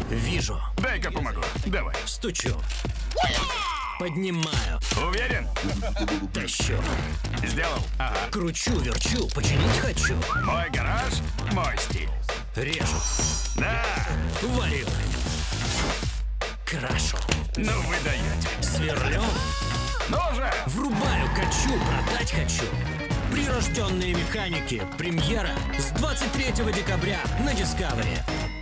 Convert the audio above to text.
Вижу. Дай-ка помогу. Давай. Стучу. Поднимаю. Уверен? Тащу. Сделал. Ага. Кручу, верчу, починить хочу. Мой гараж, мой стиль. Режу. Да. Варю. Крашу. Ну вы даете. Сверлю. Ну же. Врубаю, качу, продать хочу. Прирожденные механики. Премьера с 23 декабря на Discovery.